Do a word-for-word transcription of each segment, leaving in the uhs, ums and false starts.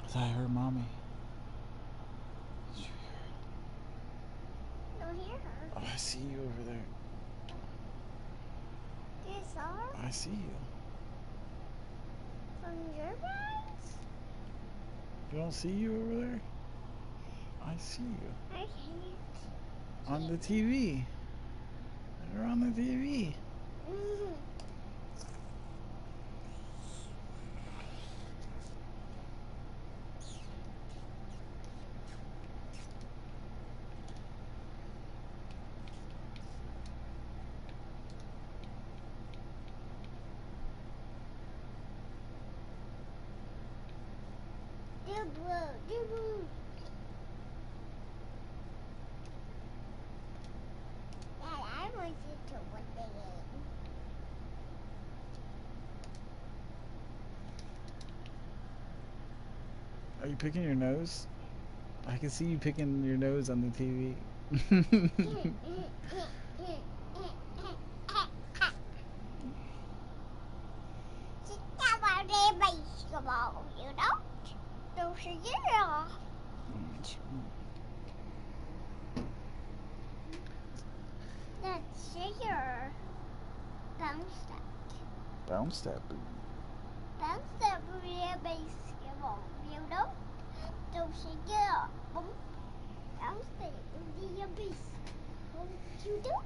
I thought I heard mommy. Did you hear I don't hear her. Oh, I see you over there. Do you saw her? I see you. From your eyes? You don't see you over there? I see you. I can't. On the T V. You're on the T V. Mm-hmm. Do blue, do blue. Dad, I want you to win the game. Are you picking your nose? I can see you picking your nose on the T V. Sit down on the basketball, you know? Don't forget off. That's your bounce that. Bounce that booty. Bounce that booty at basketball, you know? Don't forget off. Bounce that booty at basketball, you know?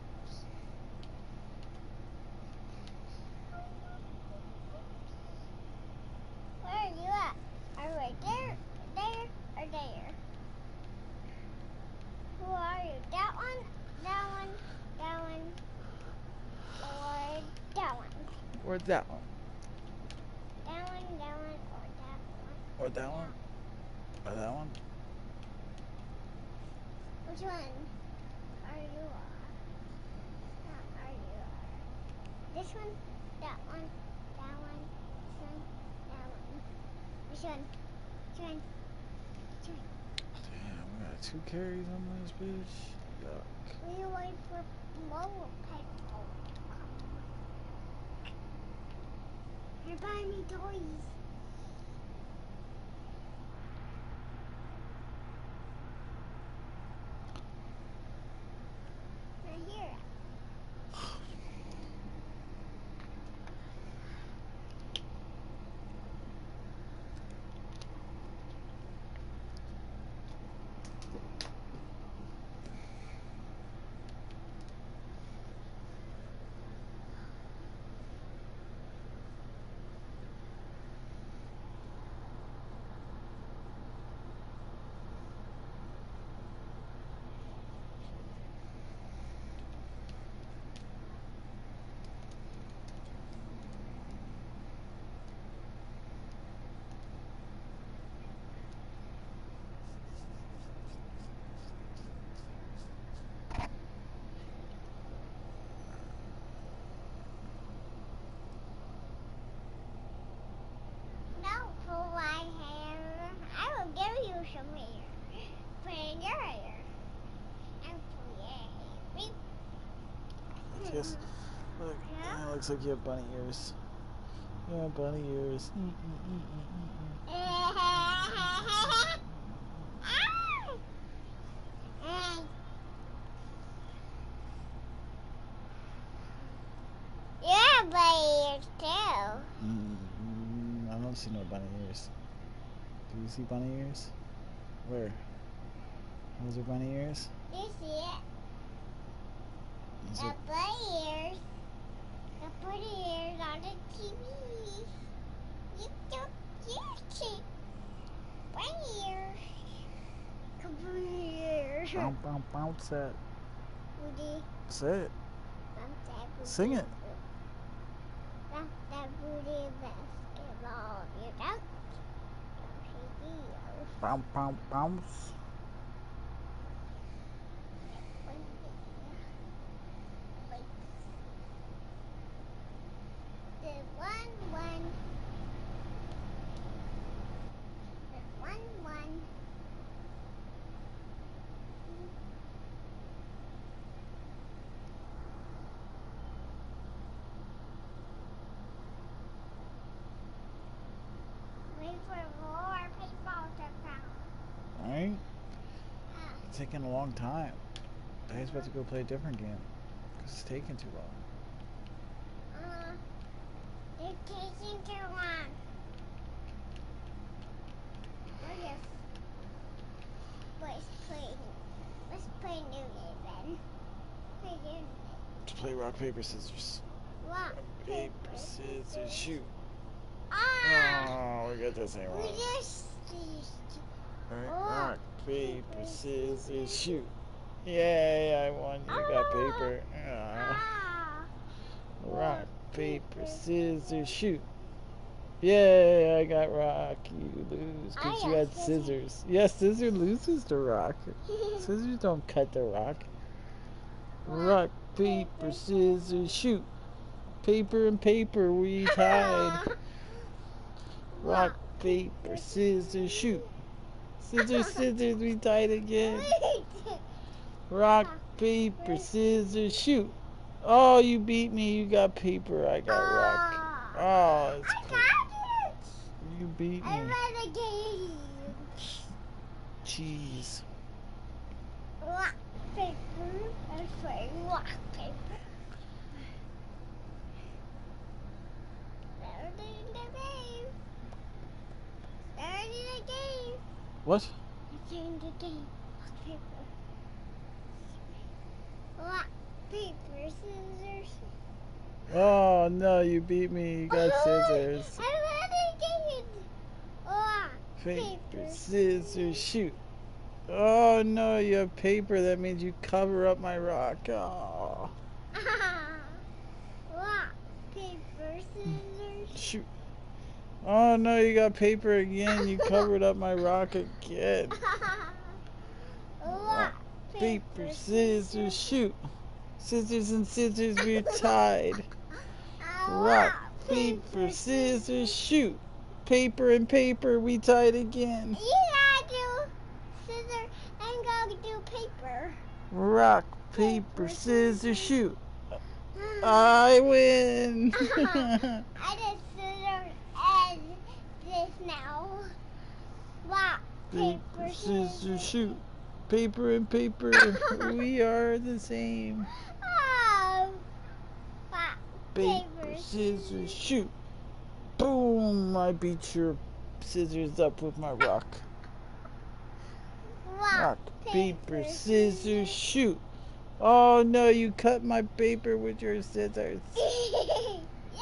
Where are you at? Are you right there, there, or there? Who are you? That one, that one, that one, or that one? Or that one. That one, that one, or that one? Or that one. Or that one. Which one are you on? Not are you on? This one, that one, that one, this one, that one. Which one? Which one? Which one? Damn, we got two carries on this bitch. Yuck. We wait for mobile people to come. You're buying me toys. Not here. No, for my hair. I will give you some hair. Put in your hair. And for your hair. Yes. Look, yeah, it looks like you have bunny ears. Yeah, bunny ears. Mm, mm, mm, mm, mm, You have bunny ears too. mm. Mm, I don't see no bunny ears. Do you see bunny ears? Where? Those are bunny ears? Do you see it? Those The are- bunny ears. The bunny ears on the T V. You don't see bunny ears. Bunny ears. Bounce, bounce, bounce that. Booty. Say it. Bounce that booty. Sing it. Bounce that booty basketball. You don't. Don't see you. Bounce, bounce, bounce. The one, one. The one, one. Wait for more people to It's taking a long time. I was about to go play a different game because it's taking too long. Uh, it's taking too long. We're just, let's play, let's play new game then. Play new game. Let's play rock, paper, scissors. Rock, Paper, scissors, shoot. Ah! Oh, we got this thing We wrong. just, Alright, rock, rock, paper, scissors, shoot. Yay, I won. You got paper. Ah. ah! Rock, paper, scissors, shoot. Yay, I got rock. You lose because I you got had scissors. scissors. Yes, scissors loses the rock. Scissors don't cut the rock. Rock, paper, scissors, shoot. Paper and paper, we tied. Rock, paper, scissors, shoot. Scissors, scissors, we tied again. Rock, paper, scissors, shoot. Oh, you beat me. You got paper. I got rock. Oh, it's I cool. got it! You beat I me. won the game. Jeez. Rock, paper, and play rock, paper. Starting the game. Starting the game. What? Starting the game. Rock, paper. Rock, paper, scissors. Oh, no, you beat me. You got scissors. I won the game. Rock, Paper, scissors, shoot. Oh, no, you have paper. That means you cover up my rock. Oh. Rock, paper, scissors. Shoot. Oh, no, you got paper again. You covered up my rock again. Rock, Paper, scissors, shoot. Scissors and scissors, we're tied. Rock, paper, scissors, shoot. Paper and paper, we tied again. You gotta do scissors and go do paper. Rock, paper, scissors, shoot. I win. I did scissors and this now. Rock, paper, Paper, scissors, shoot. Paper and paper, we are the same. Oh. Rock, Paper, scissors, shoot. Boom, I beat your scissors up with my rock. Rock, paper, scissors, shoot. Oh no, you cut my paper with your scissors. Yay!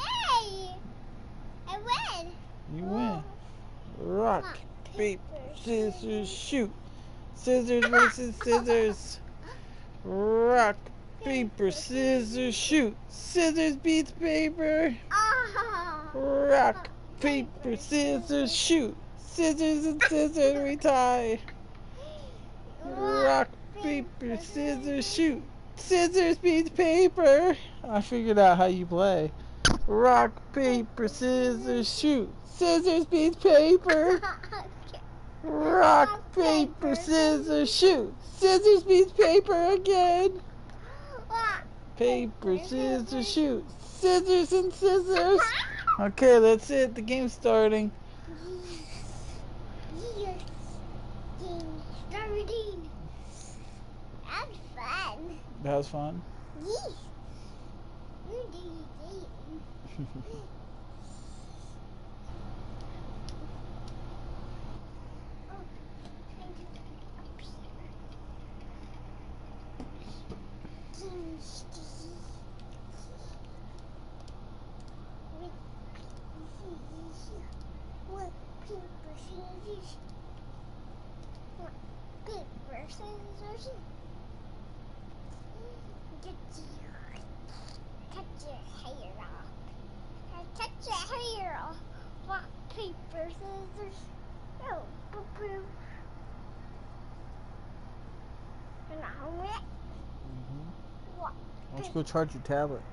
I win. You win. Rock, paper, scissors, shoot. Scissors versus scissors. Rock, paper, scissors, shoot. Scissors beats paper. Oh. Rock, paper, scissors, shoot. Scissors and scissors, we tie. Rock, paper, scissors, shoot. Scissors beats paper. I figured out how you play. Rock, paper, scissors, shoot. Scissors beats paper. Rock, paper, scissors, shoot. Scissors beats paper again. Paper, scissors, shoot. Scissors and scissors. Okay, that's it. The game's starting. Yes. Starting. That's fun. That was fun. Yes. You do the game. Paper, scissors. Get your, cut your hair off. I cut your hair off. Rock, paper, scissors. Oh, boop, boop. And now what? Mm-hmm. Rock, Why don't you go charge your tablet?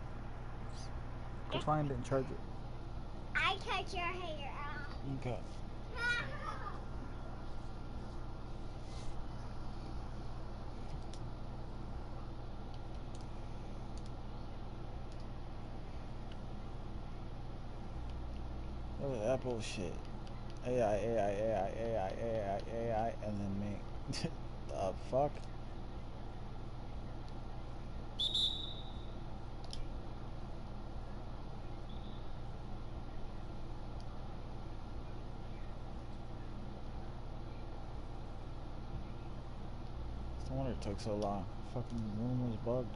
Go find it and charge it. I cut your hair off. Okay. Look at that bullshit. A I, A I, A I, A I, A I, A I, and then me. The fuck? No wonder it took so long. Fucking room was bugged.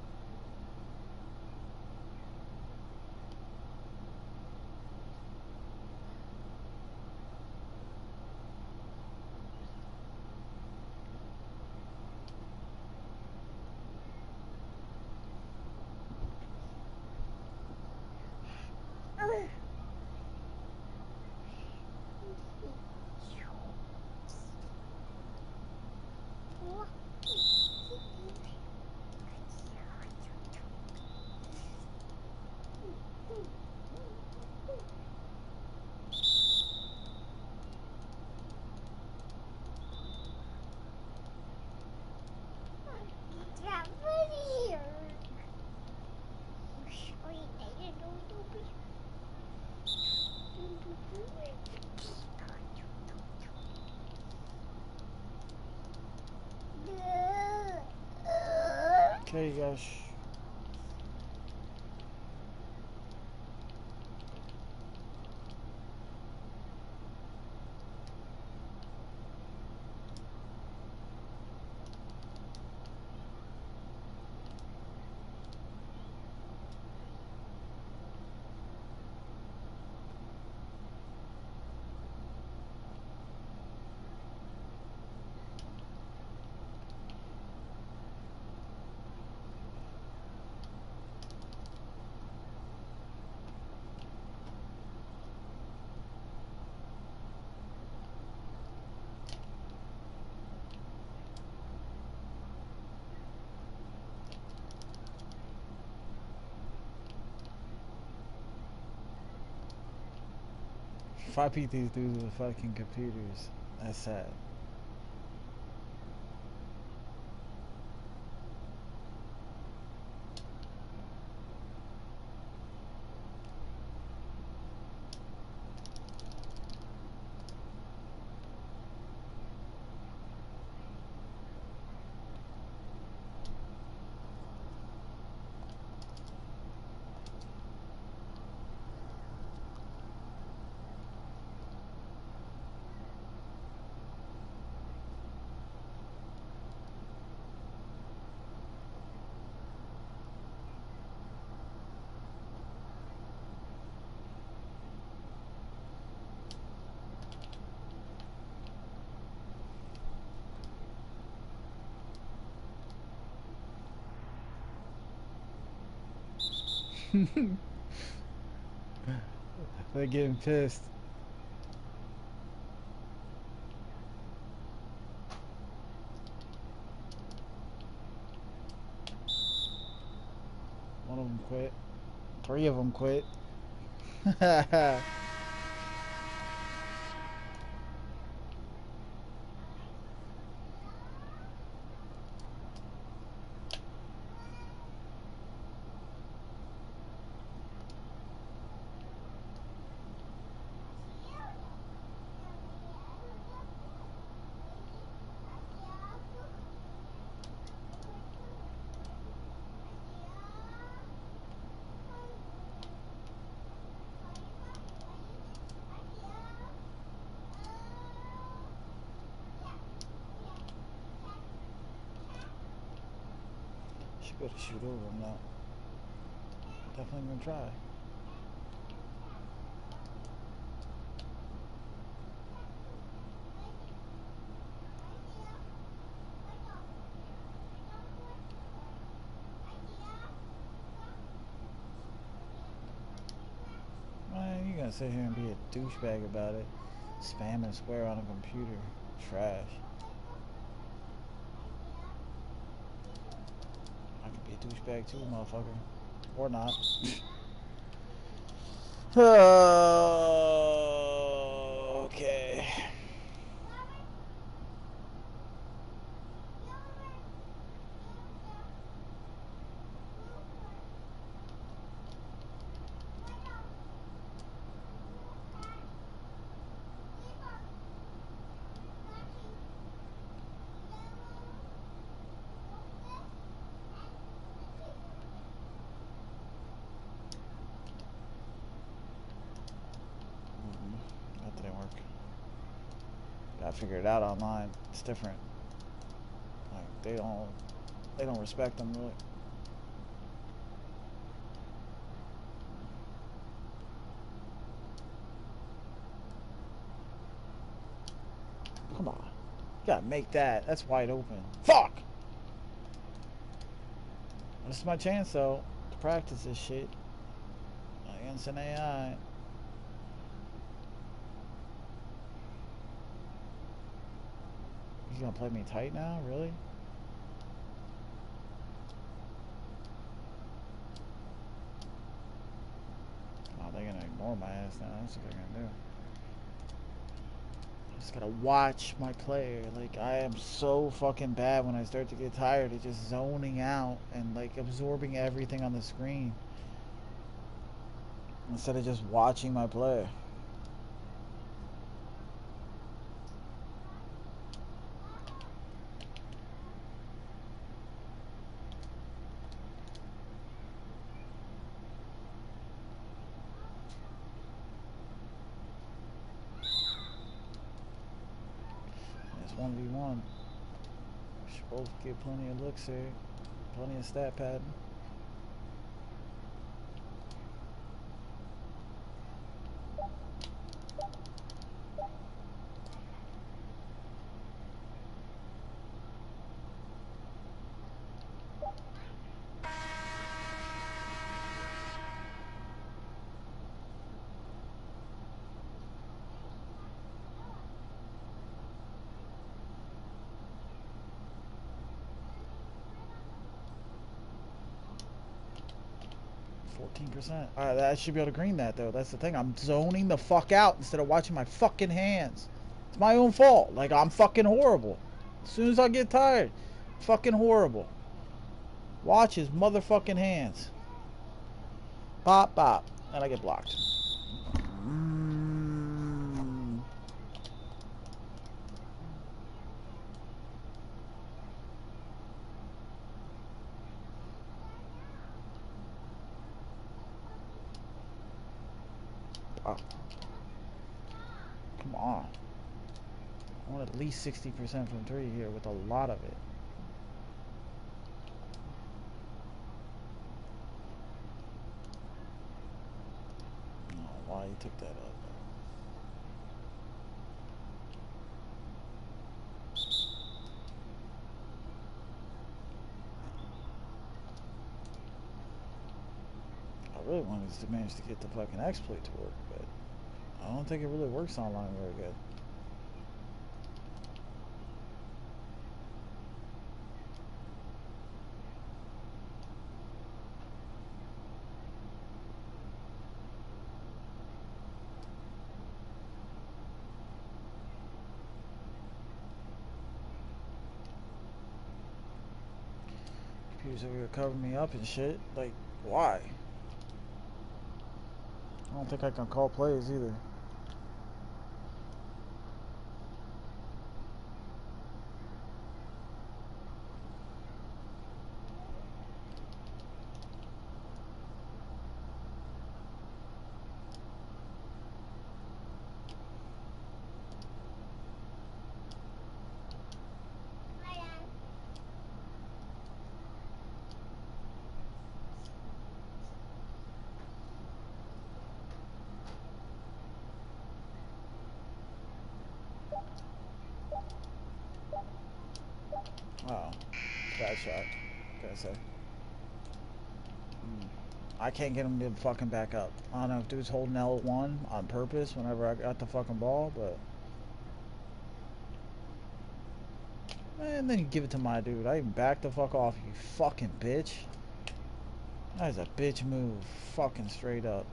Okay, guys. If I beat these dudes with fucking computers, that's sad. They're getting pissed. One of them quit. Three of them quit. She better shoot over him now. Definitely gonna try. Man, you gonna sit here and be a douchebag about it. Spamming square on a computer. Trash. I could be a douchebag too, motherfucker. Or not. Okay. Gotta figure it out online. It's different. Like they don't they don't respect them really. Come on. You gotta make that. That's wide open. Fuck! This is my chance though to practice this shit against an A I. He's gonna play me tight now? Really? Oh, they're gonna ignore my ass now. That's what they're gonna do. I just gotta watch my player. Like, I am so fucking bad when I start to get tired of just zoning out and like absorbing everything on the screen instead of just watching my player. one v one. We should both get plenty of looks here. Plenty of stat padding. fourteen percent. Alright, I should be able to green that though. That's the thing. I'm zoning the fuck out instead of watching my fucking hands. It's my own fault. Like, I'm fucking horrible. As soon as I get tired, fucking horrible. Watch his motherfucking hands. Bop, bop. And I get blocked. Mm. Oh. Come on. I want at least sixty percent from three here with a lot of it. Oh, why you took that up? I really wanted to manage to get the fucking exploit to work, but I don't think it really works online very good. Computer's over here covering me up and shit. Like, why? I don't think I can call plays either. Oh, bad shot. Gotta say. Mm. I can't get him to fucking back up. I don't know if dude's holding L one on purpose whenever I got the fucking ball, but. And then you give it to my dude. I even back the fuck off, you fucking bitch. That is a bitch move. Fucking straight up.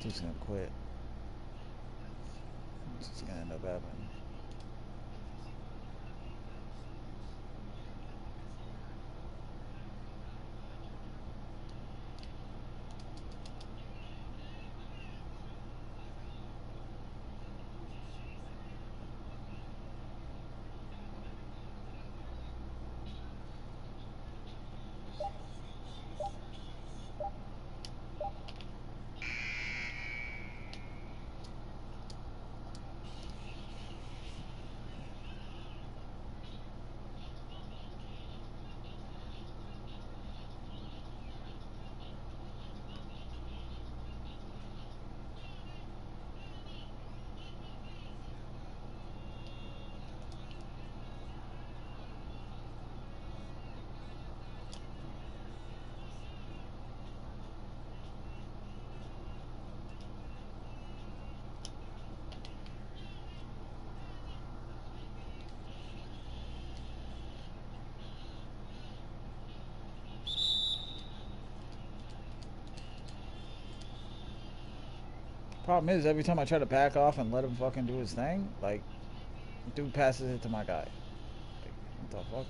She's gonna quit. She's gonna end up happening. Problem is, every time I try to back off and let him fucking do his thing, like, dude passes it to my guy. Like, what the fuck?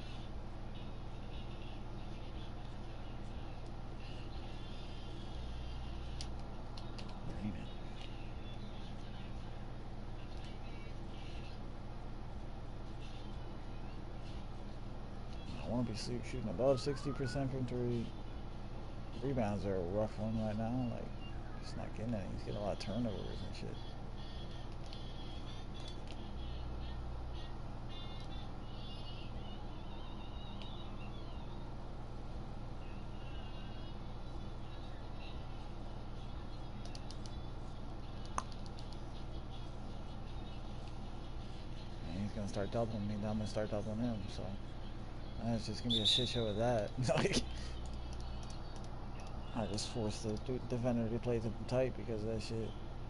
I want to be shooting above sixty percent from three. Rebounds are a rough one right now. Like, he's not getting any. He's getting a lot of turnovers and shit. And he's gonna start doubling me. Then I'm gonna start doubling him. So and it's just gonna be a shit show of that. Like, I just forced the defender to play tight because of that shit.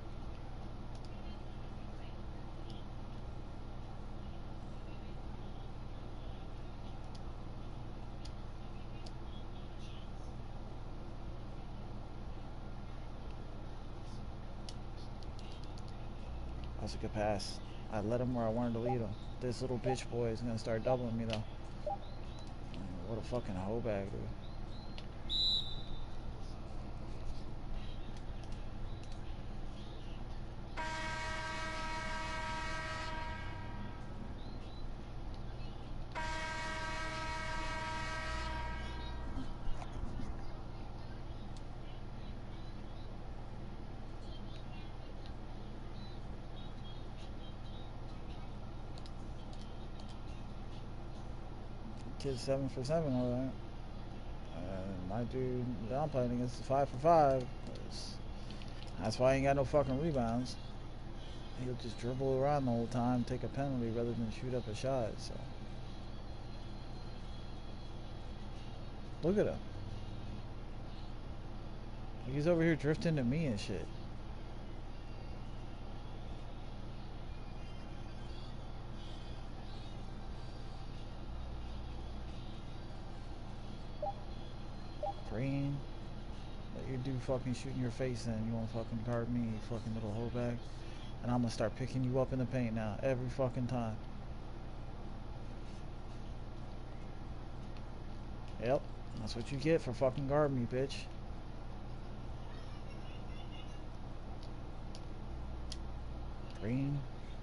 That's a good pass. I led him where I wanted to lead him. This little bitch boy is gonna start doubling me though. What a fucking hoe bag, dude. Kid's seven for seven, alright. And my dude that I'm playing against is five for five. That's why he ain't got no fucking rebounds. He'll just dribble around the whole time, take a penalty rather than shoot up a shot. So look at him. He's over here drifting to me and shit. Green. Let your dude fucking shoot in your face and you wanna fucking guard me, you fucking little hoe bag. And I'm gonna start picking you up in the paint now, every fucking time. Yep, that's what you get for fucking guarding me, bitch. Green.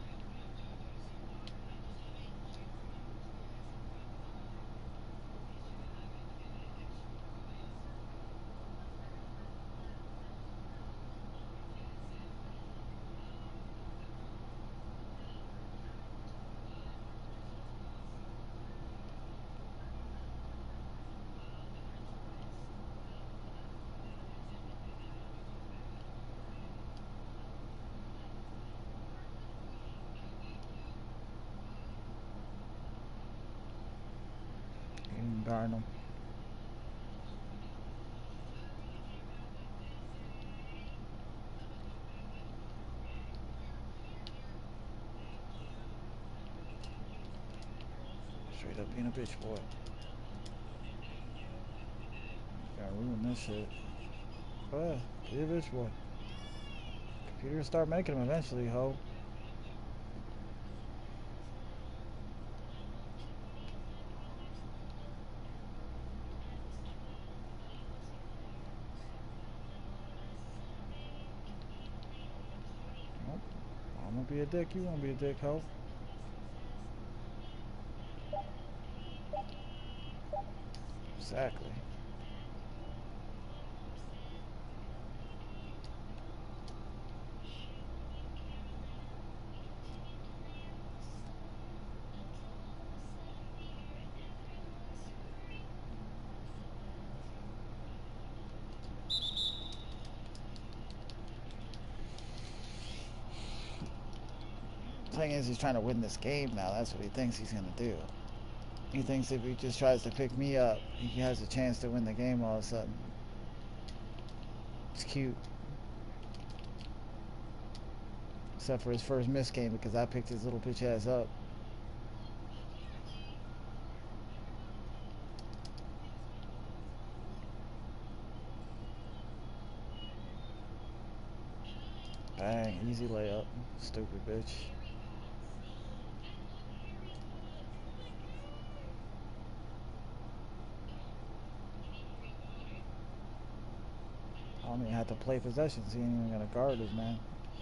Guarding him. Straight up being a bitch boy. Gotta ruin this shit. Oh yeah, be a bitch boy. Computer will start making them eventually, ho. Nope. I'm gonna be a dick. You won't be a dick, ho. Exactly. Thing is, he's trying to win this game now. That's what he thinks he's gonna do. He thinks if he just tries to pick me up, he has a chance to win the game all of a sudden. It's cute. Except for his first miss game because I picked his little bitch ass up. Bang, easy layup. Stupid bitch. I don't even have to play possessions. He ain't even gonna guard his man.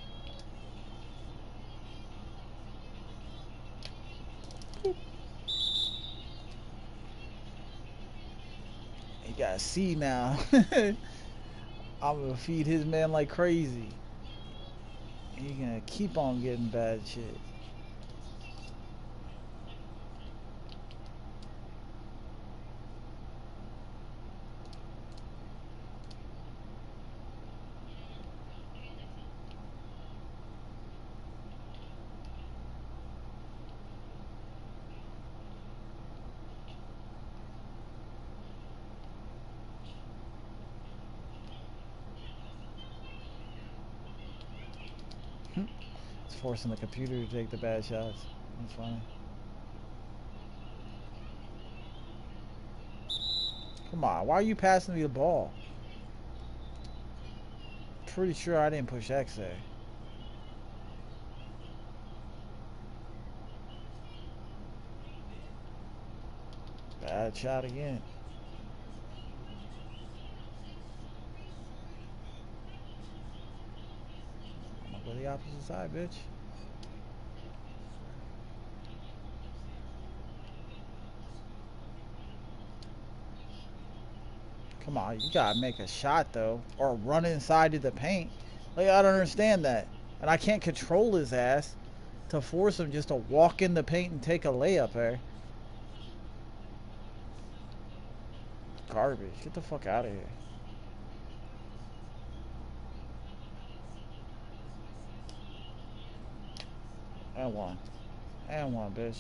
He got a C now. I'm gonna feed his man like crazy. He gonna keep on getting bad shit. It's forcing the computer to take the bad shots. That's funny. Come on, why are you passing me the ball? Pretty sure I didn't push X there. Bad shot again. I'm gonna go the opposite side, bitch. Come on, you gotta make a shot though, or run inside of the paint. Like, I don't understand that, and I can't control his ass to force him just to walk in the paint and take a layup there. Garbage. Get the fuck out of here. And one. And one, bitch.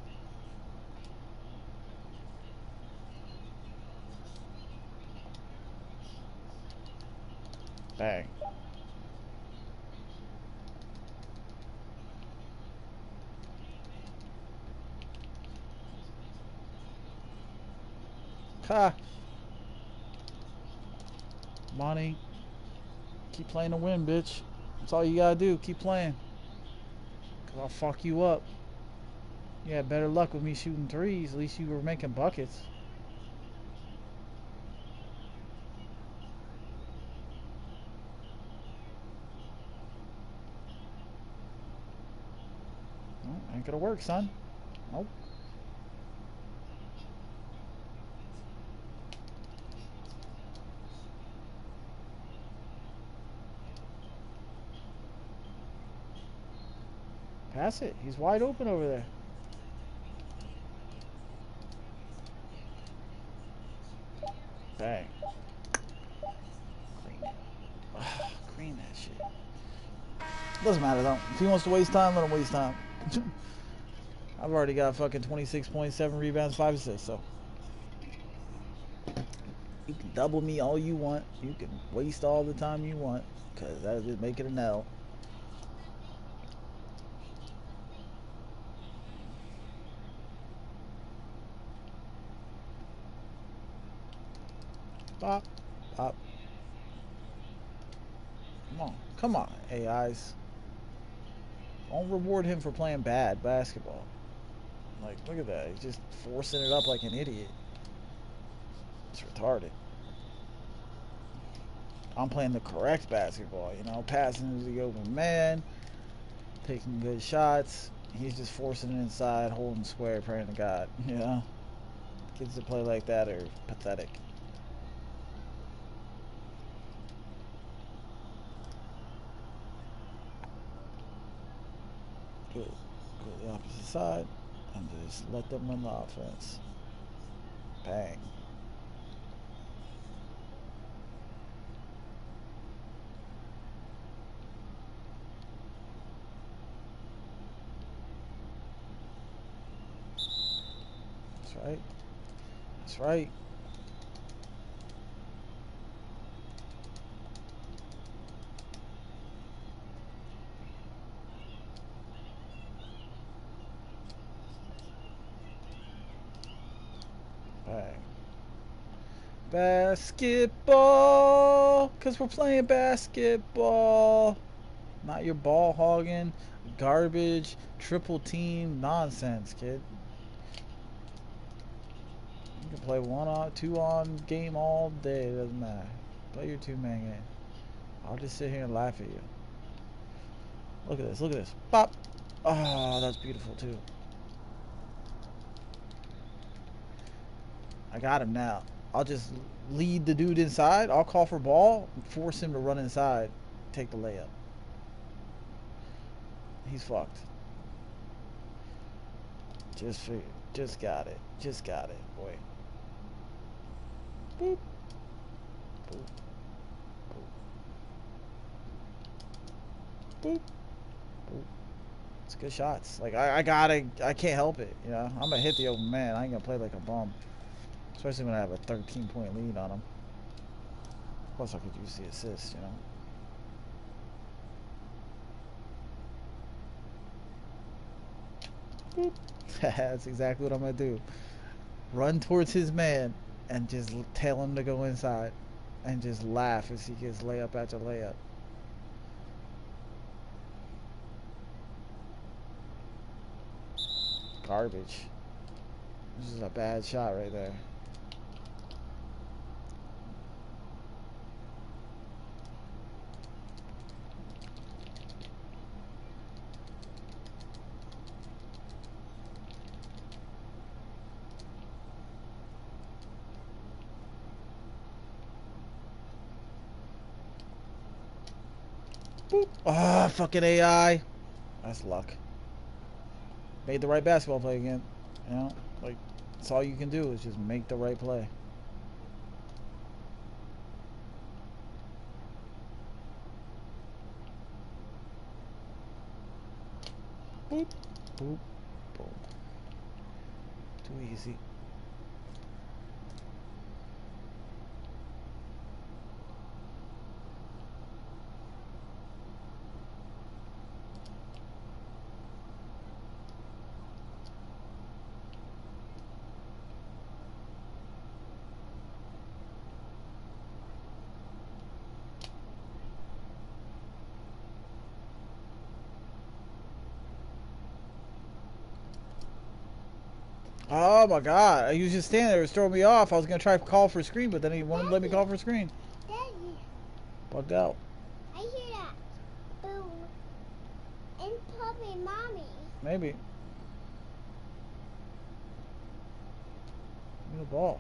Bang. Ha! Money. Keep playing to win, bitch. That's all you gotta do. Keep playing. Cause I'll fuck you up. You had better luck with me shooting threes. At least you were making buckets. Well, ain't gonna work, son. Nope. Pass it. He's wide open over there. Bang. Clean it. Ugh, clean that shit. Doesn't matter though. If he wants to waste time, let him waste time. I've already got fucking twenty-six point seven rebounds, five assists, so. You can double me all you want. You can waste all the time you want. Because that'll just make it an L. Pop. Pop. Come on. Come on, A Is. Don't reward him for playing bad basketball. Like, look at that. He's just forcing it up like an idiot. It's retarded. I'm playing the correct basketball, you know, passing to the open man, taking good shots. He's just forcing it inside, holding square, praying to God. You know, kids that play like that are pathetic. Good. Go to the opposite side and just let them run the offense. Bang. That's right. That's right. Bang. Basketball, because we're playing basketball. Not your ball hogging, garbage, triple team nonsense, kid. You can play one on, two on game all day. It doesn't matter. Play your two man game. I'll just sit here and laugh at you. Look at this. Look at this. Bop. Oh, that's beautiful too. I got him now. I'll just lead the dude inside. I'll call for ball, force him to run inside, take the layup. He's fucked. Just figured. Just got it. Just got it, boy. Boop. Boop. Boop. Boop. Boop. It's good shots. Like I, I gotta. I can't help it. You know. I'm gonna hit the open man. I ain't gonna play like a bum. Especially when I have a thirteen point lead on him. Plus, I could use the assist. You know. Boop. That's exactly what I'm gonna do. Run towards his man and just tell him to go inside, and just laugh as he gets layup after layup. Garbage. This is a bad shot right there. Boop. Ah, oh, fucking A I. That's luck. Made the right basketball play again. You know, like, that's all you can do is just make the right play. Boop, boop, boom. Too easy. Oh my god, he was just standing there, it was throwing me off. I was gonna try to call for a screen, but then he wouldn't let me call for a screen. Daddy. Bugged out. I hear that. Boom. And probably mommy. Maybe. Give me the ball.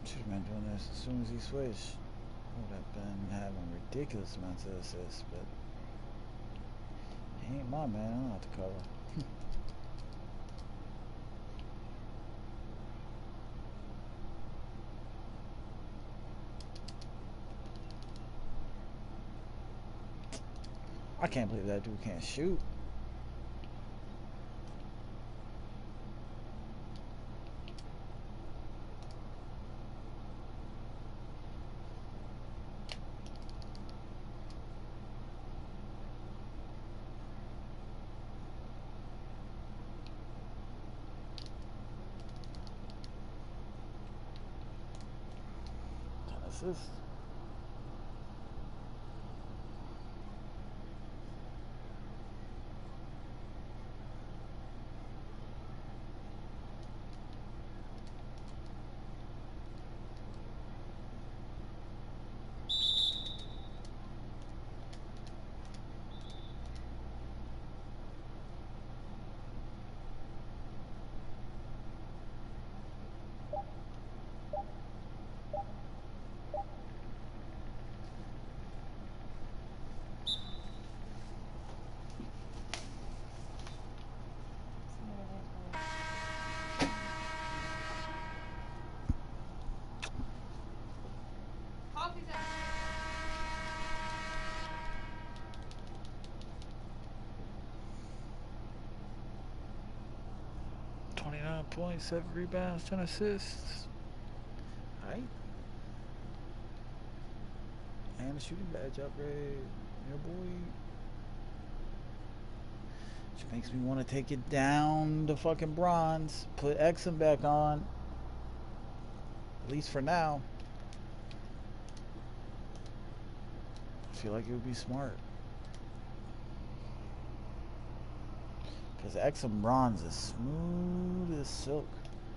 Should have been doing this as soon as he switched. Would have been having ridiculous amounts of assists, but he ain't my man. I don't have to cover. I can't believe that dude can't shoot. ten assists. twenty-nine points, seven rebounds, ten assists. Alright. And a shooting badge upgrade. Yeah, boy. Which makes me want to take it down to fucking bronze. Put Exum back on. At least for now. I feel like it would be smart. Because Exum bronze is smooth as silk.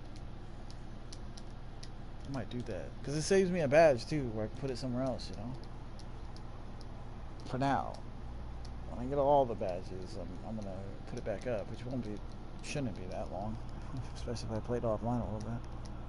I might do that. Because it saves me a badge too, where I can put it somewhere else, you know? For now. When I get all the badges, I'm, I'm going to put it back up, which won't be, shouldn't be that long. Especially if I played offline a little bit.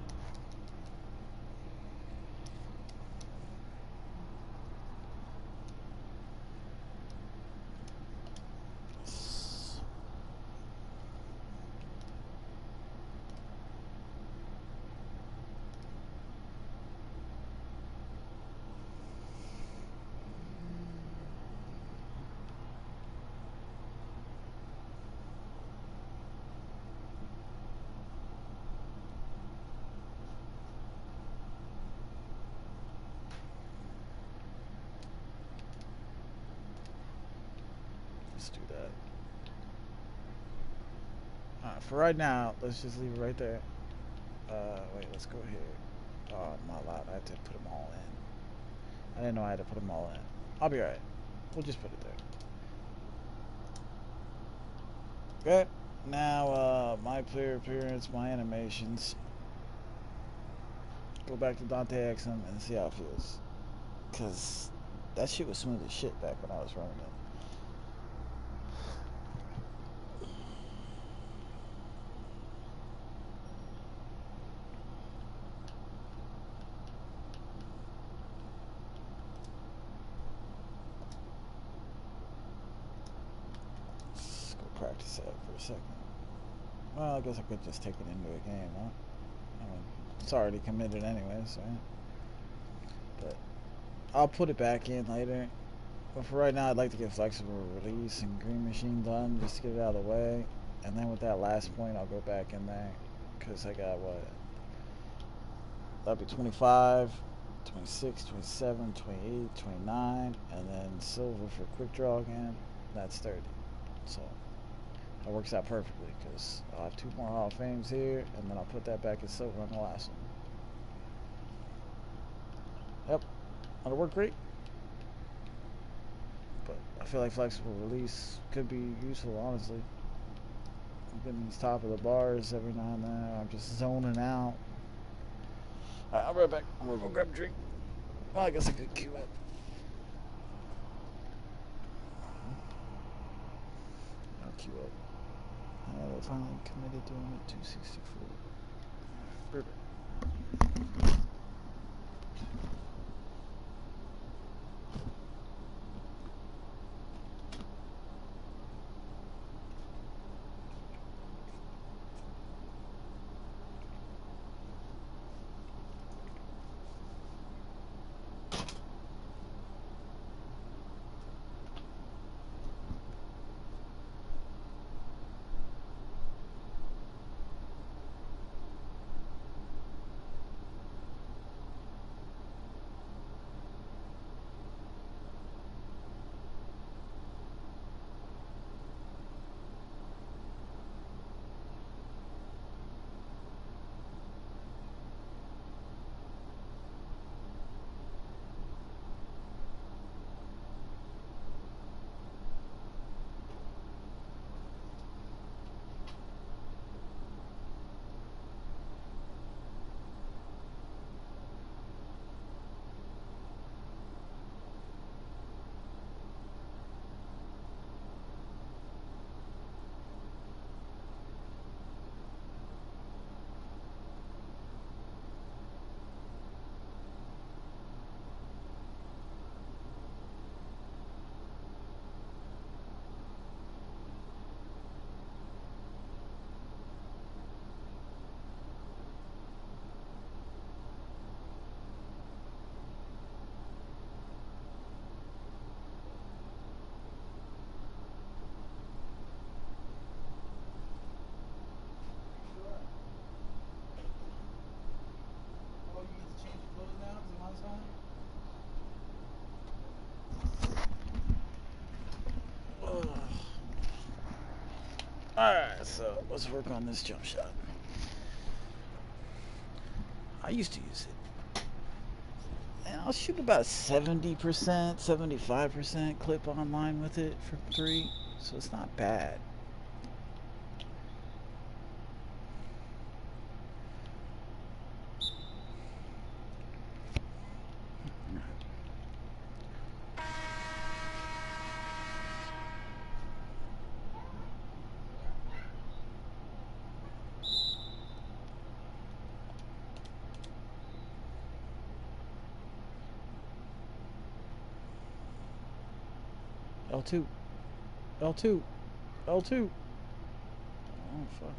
Let's do that. Alright, for right now, let's just leave it right there. Uh, wait, let's go here. Oh, I'm not allowed. I have to put them all in. I didn't know I had to put them all in. I'll be alright. We'll just put it there. Okay. Now, uh, my player appearance, my animations. Go back to Dante Exum and see how it feels. Because that shit was smooth as shit back when I was running it. Practice that for a second. Well, I guess I could just take it into a game, huh? I mean, it's already committed anyways, right? But I'll put it back in later. But for right now, I'd like to get flexible release and green machine done just to get it out of the way. And then with that last point, I'll go back in there. Because I got what? That'll be twenty-five, twenty-six, twenty-seven, twenty-eight, twenty-nine. And then silver for quick draw again. That's thirty. So that works out perfectly because I'll have two more Hall of Fames here, and then I'll put that back in silver on the last one. Yep, that'll work great. But I feel like flexible release could be useful, honestly. I'm getting these top of the bars every now and then. I'm just zoning out. Alright, I'll be right back. I'm gonna go grab a drink. Well, I guess I could queue up. I'll queue up. I finally committed doing it two sixty-four. Perfect. Alright, so let's work on this jump shot. I used to use it. And I'll shoot about seventy percent, seventy-five percent clip online with it for three. So it's not bad. L two. L two. L two. Oh, fuck.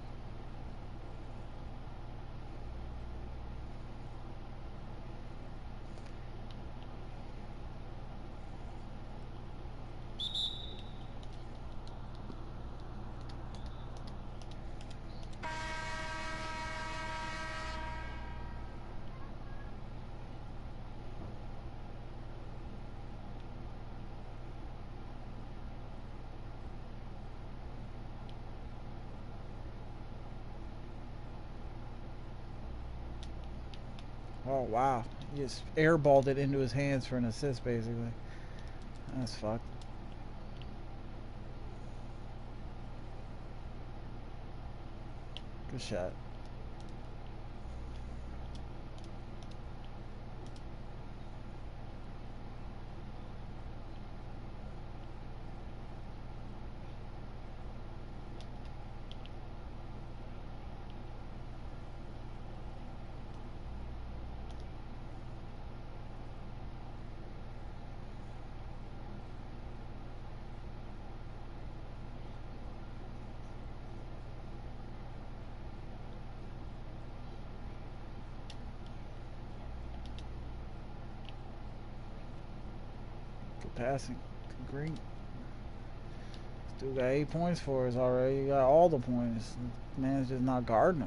Oh, wow. He just airballed it into his hands for an assist, basically. That's fucked. Good shot. Good passing. Good green. Still got eight points for us already. You got all the points. Man's just not guarding him.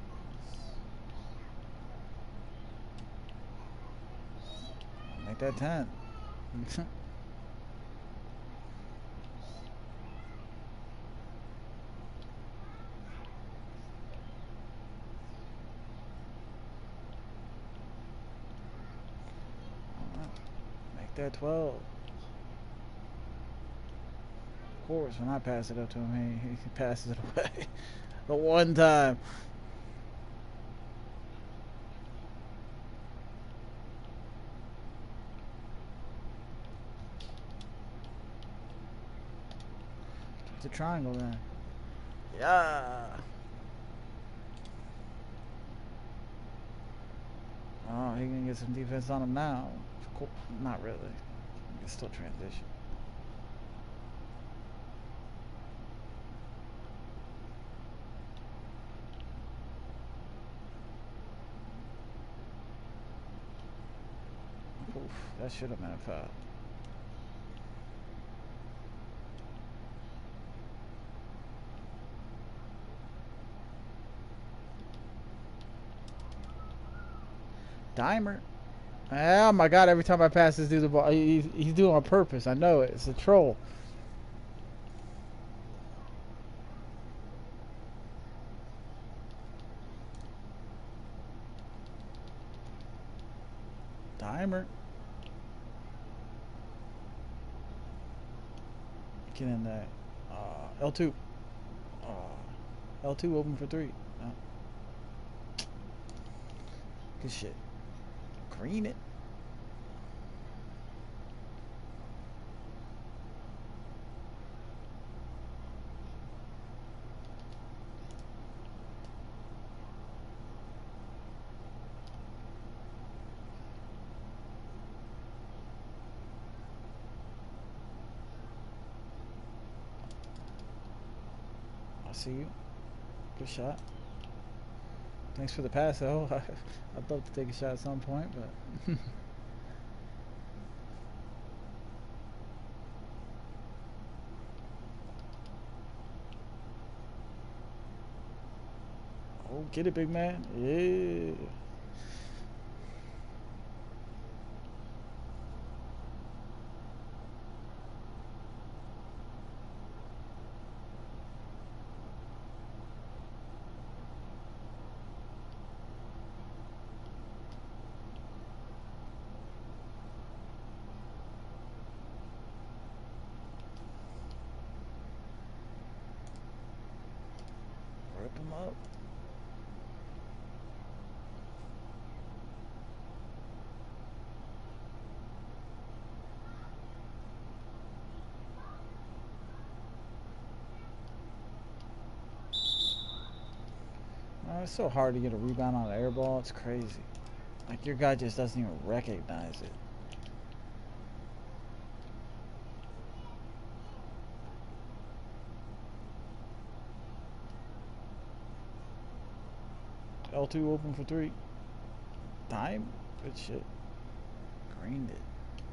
Make that ten. Make that twelve. Of course, when I pass it up to him, he, he passes it away. The one time. It's a triangle then. Yeah. Oh, he can get some defense on him now. Of course, not really. He can still transition. Oof, that should have been a foul. Dimer. Oh my god, every time I pass this dude the ball, he, he's doing it on purpose. I know it. It's a troll. Dimer. Get in there. Uh, L two. Uh, L two open for three. No. Good shit. Green it. I see you. Good shot. Thanks for the pass, though. I'd love to take a shot at some point, but... Oh, get it, big man. Yeah. him up. Oh, it's so hard to get a rebound on an air ball. It's crazy. Like, your guy just doesn't even recognize it. L two open for three. Time? Good shit. Greened it.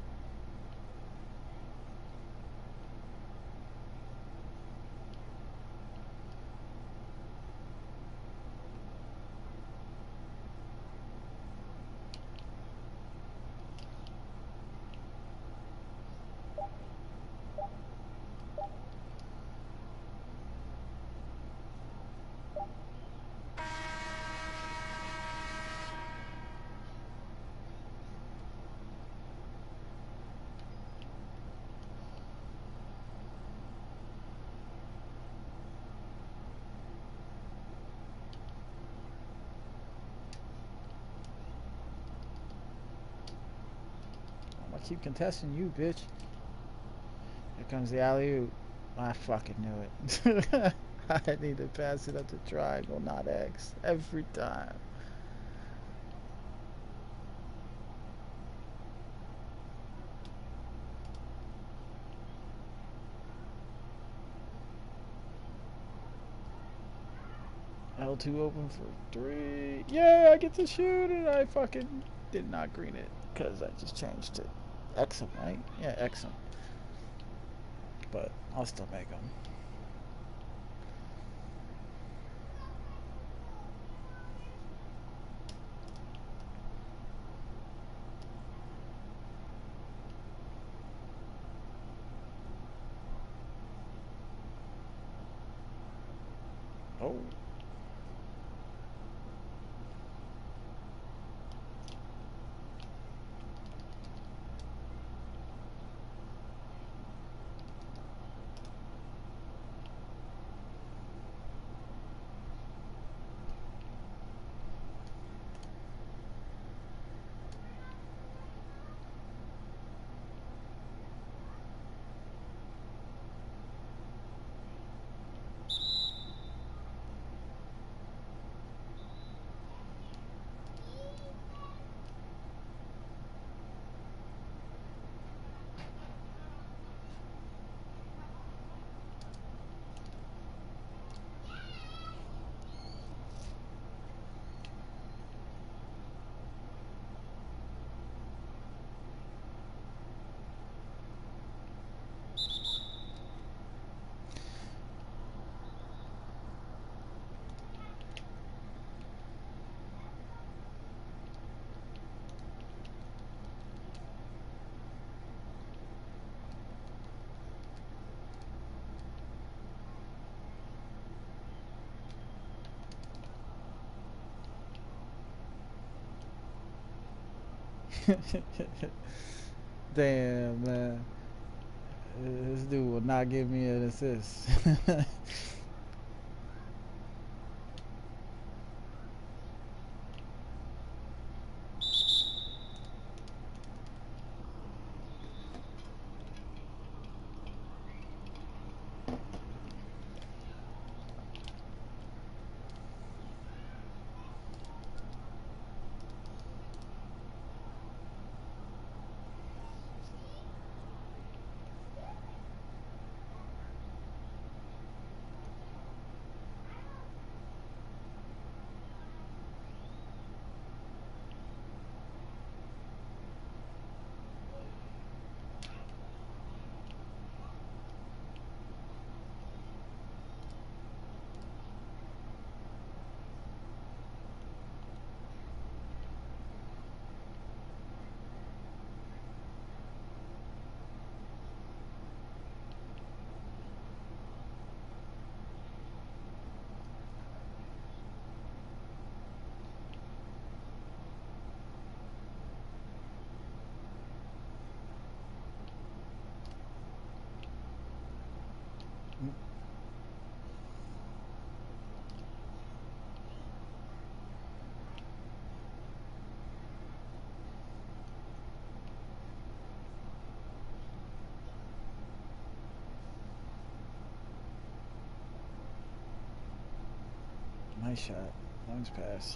I keep contesting you, bitch. Here comes the alley-oop. I fucking knew it. I need to pass it up to triangle, not X. Every time. L two open for three. Yeah, I get to shoot it. I fucking did not green it because I just changed to X him, right? Yeah, X him. But I'll still make them. Oh. Damn, man. This dude will not give me an assist. Nice shot. Nice pass.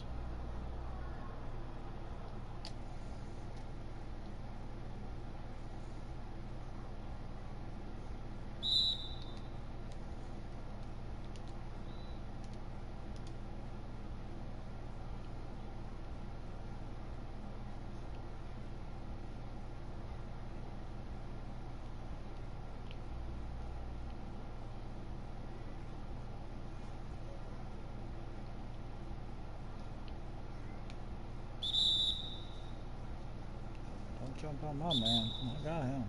Jump on my man. I got him.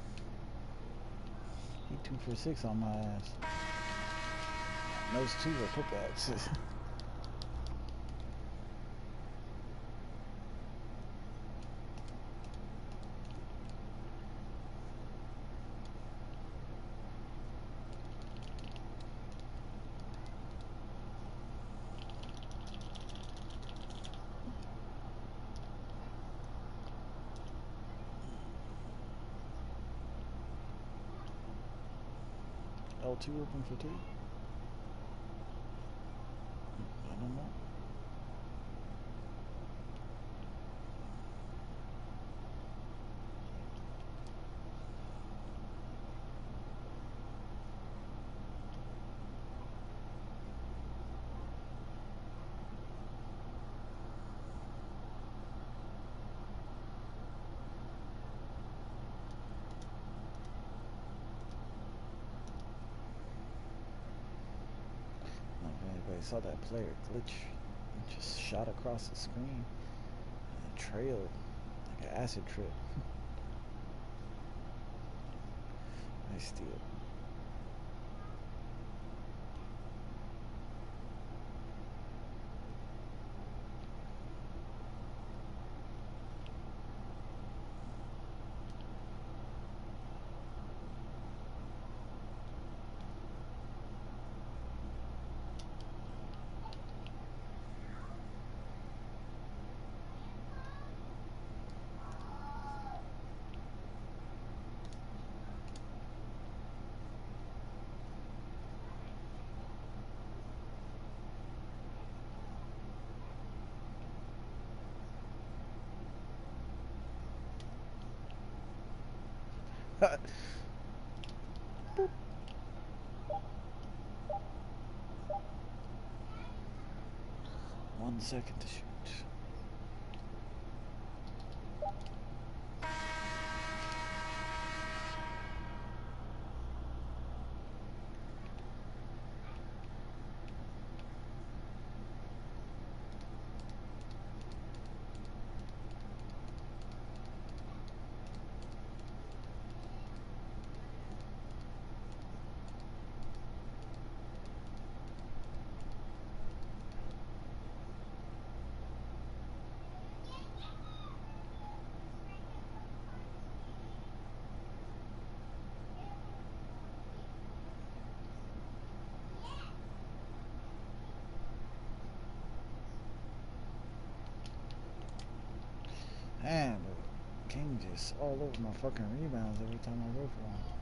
He two for six on my ass. Those two are putbacks. L two open for two. I don't know. I saw that player glitch and just shot across the screen and trailed like an acid trip. I steal. One second to shoot. Man, the King just all over my fucking rebounds every time I go for him.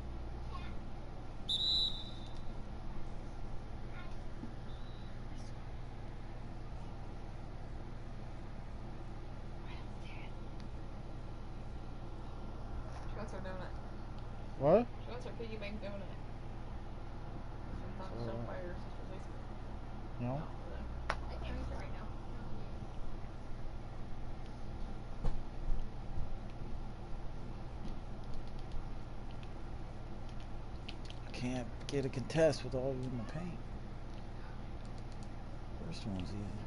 What's our donut? What? What's our piggy bank donut? Sometimes don't fire your sister's ice cream. No? No, I can't eat it right now. I can't get a contest with all you in the paint. First one's easy.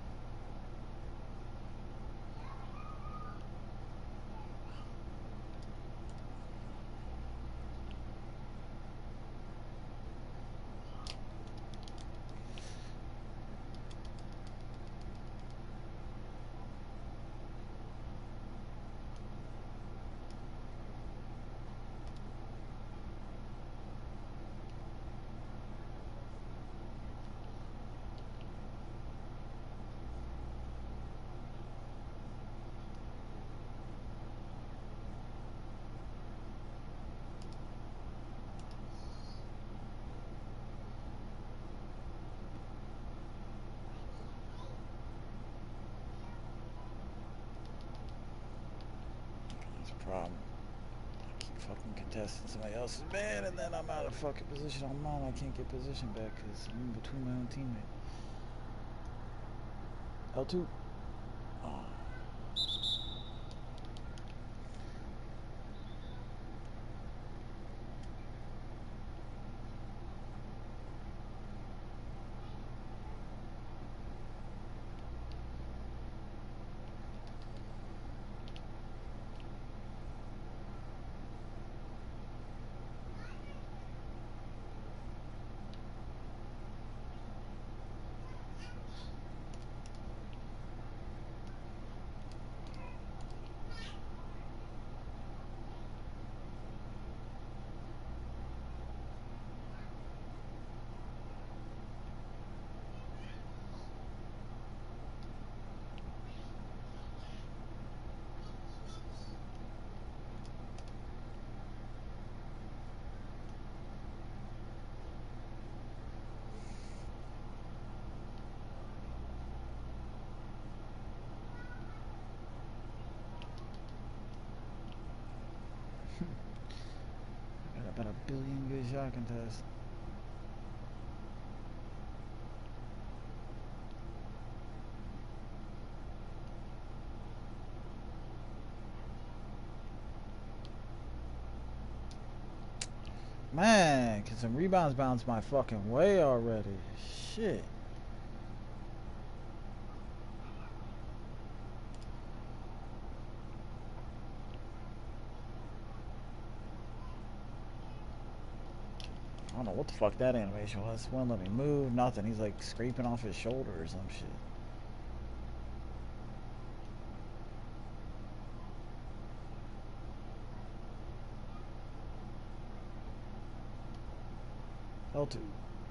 problem. I keep fucking contesting somebody else's man, and then I'm out of fucking position on mine. I can't get position back because I'm in between my own teammate. L two. Oh. Got about a billion good shot contests. Man, can some rebounds bounce my fucking way already? Shit. I don't know what the fuck that animation was. Wouldn't let me move, nothing. He's like scraping off his shoulder or some shit. L two.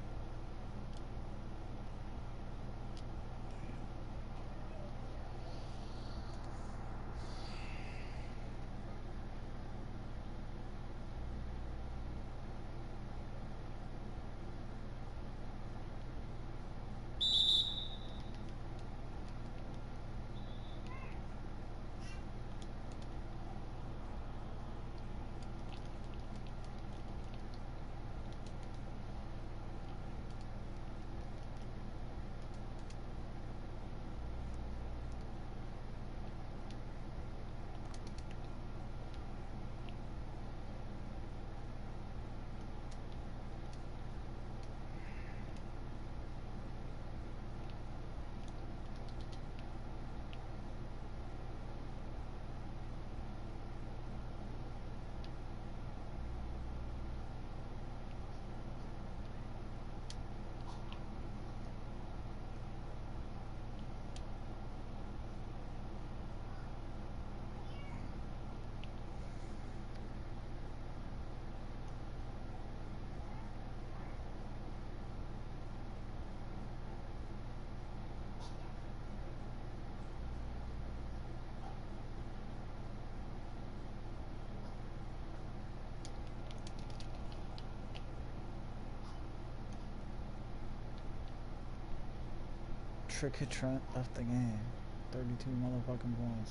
Trick Trent left the game. thirty-two motherfucking points.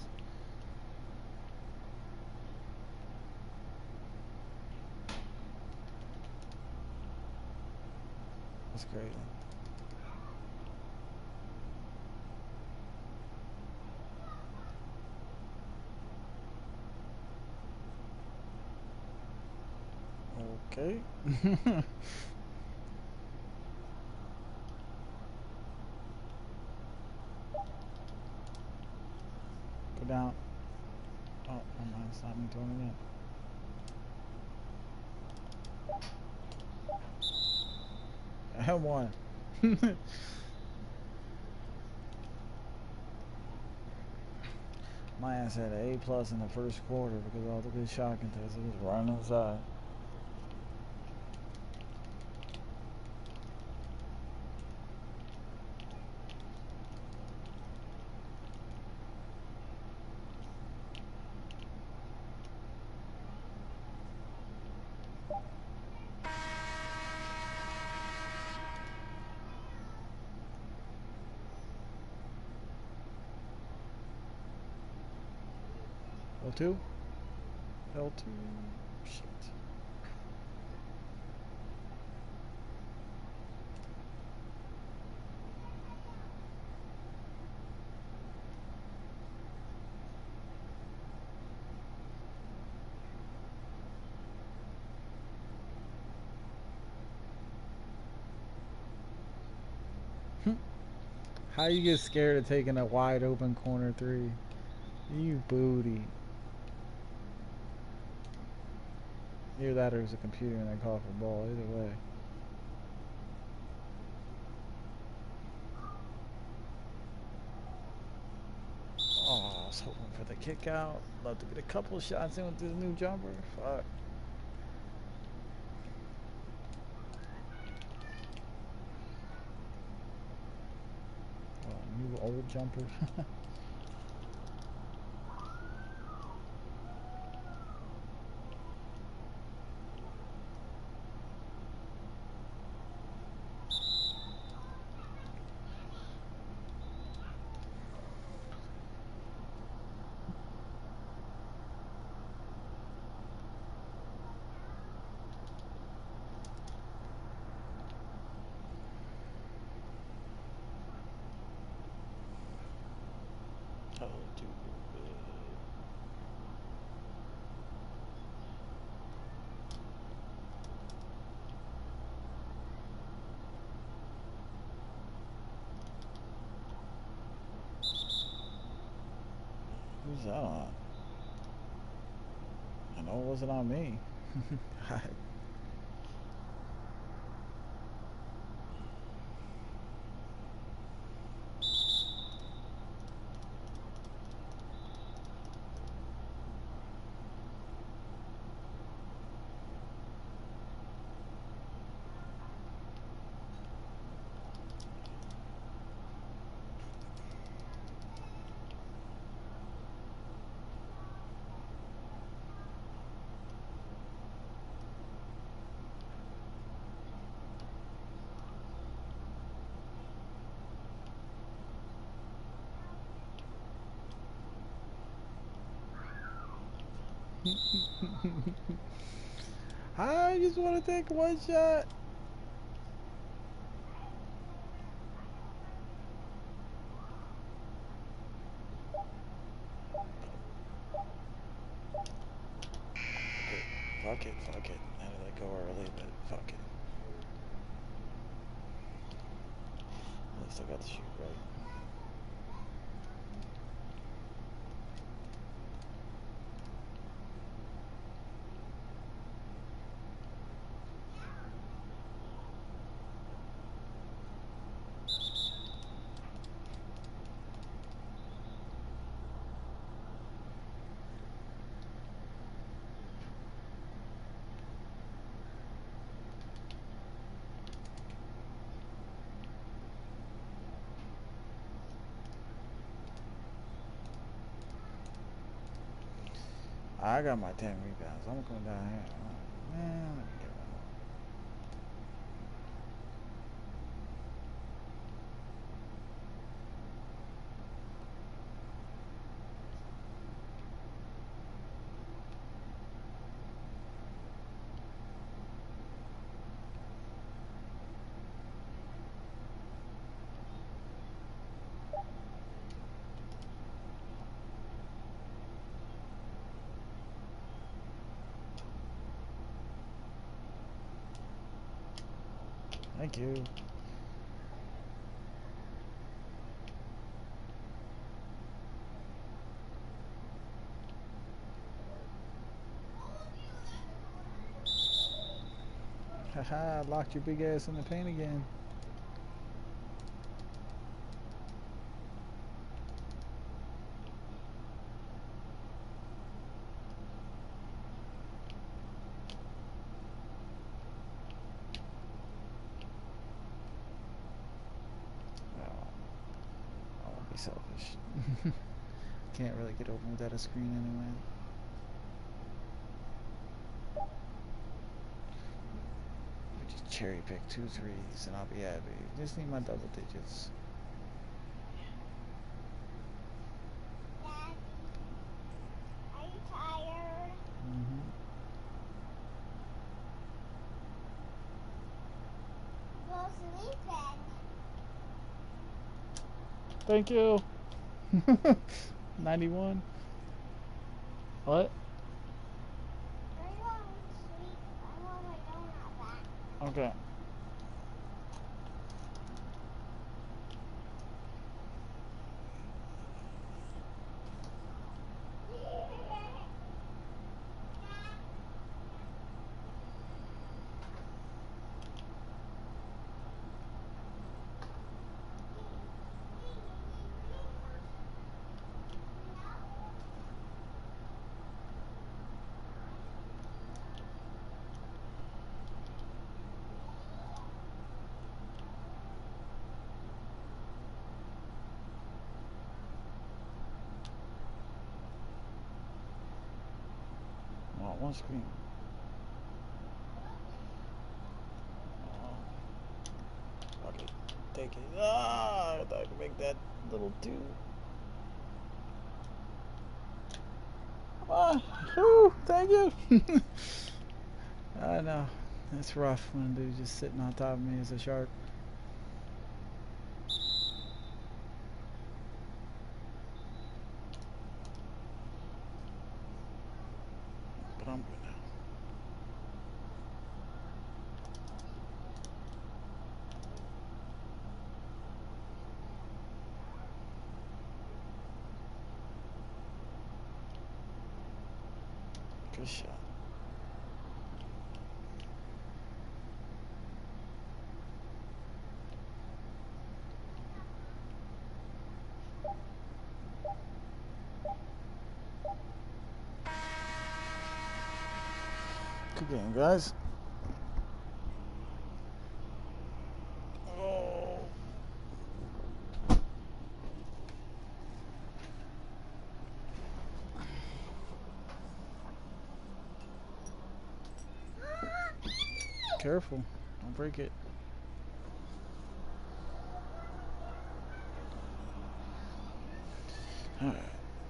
That's crazy. Okay. Go down. Oh, never mind. Stop me throwing it in. I have one. My ass had an A plus in the first quarter because all the good shot contests was running inside. Oh, two? L two. Shit. How you get scared of taking a wide open corner three? You booty. Either that or it's a computer and they call for ball. Either way. Oh, I was hoping for the kick out. Love to get a couple shots in with this new jumper. Fuck. Oh, new old jumper. Oh, dude. Who's that on? I know it wasn't on me. I just want to take one shot. Fuck it, fuck it. I had to let go early, but fuck it. At least I got to shoot right. I got my ten rebounds. I'm going down here. Man, let me get Thank you. Haha, locked your big ass in the paint again. Well, I won't be selfish. Can't really get open without a screen anyway. Just cherry pick two threes and I'll be happy. Just need my double digits. Dad, are you tired? Mm-hmm. sleeping. Thank you. ninety-one. What? Are you going to sleep? I want my donut back. Okay. Oh, one screen. Oh, okay, take it. Ah, I thought I could make that little two. Ah, whew, thank you. I know. It's rough when a dude's just sitting on top of me as a shark. But I'm good now. Good shot. Good game, guys. Oh. Careful. Don't break it. All right.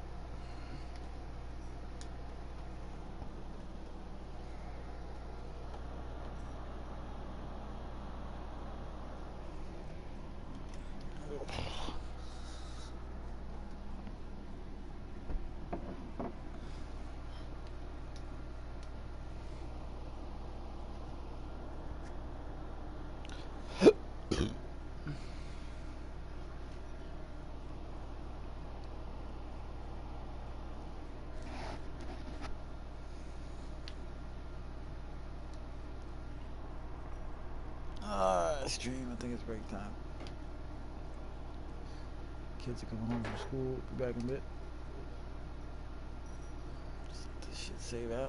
Ah, stream. I think it's break time. Kids are coming home from school. Be back in a bit. Just let this shit save out.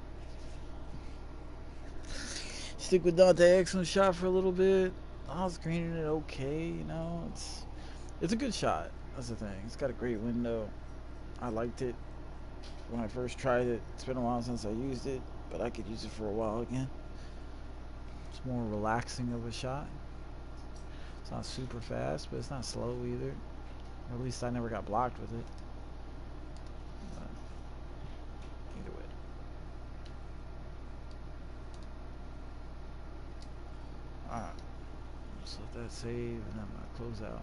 Stick with Dante. Excellent shot for a little bit. I was greening it okay, you know. It's it's a good shot. That's the thing. It's got a great window. I liked it when I first tried it. It's been a while since I used it, but I could use it for a while again. It's more relaxing of a shot. It's not super fast, but it's not slow either. Or at least I never got blocked with it. But either way. Alright. Just let that save and I'm gonna close out.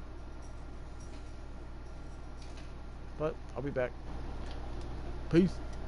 But I'll be back. Peace.